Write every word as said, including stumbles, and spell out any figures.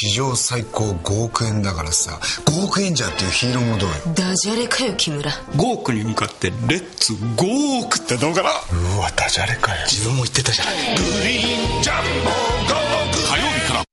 史上最高ごおくえんだからさ、ごおくエンジャーっていうヒーローもどうよ。 ダジャレかよ木村。 ごおくに向かってレッツごおくってどうかな。 うわダジャレかよ。 自分も言ってたじゃない。 グリーンジャンボごおく火曜日から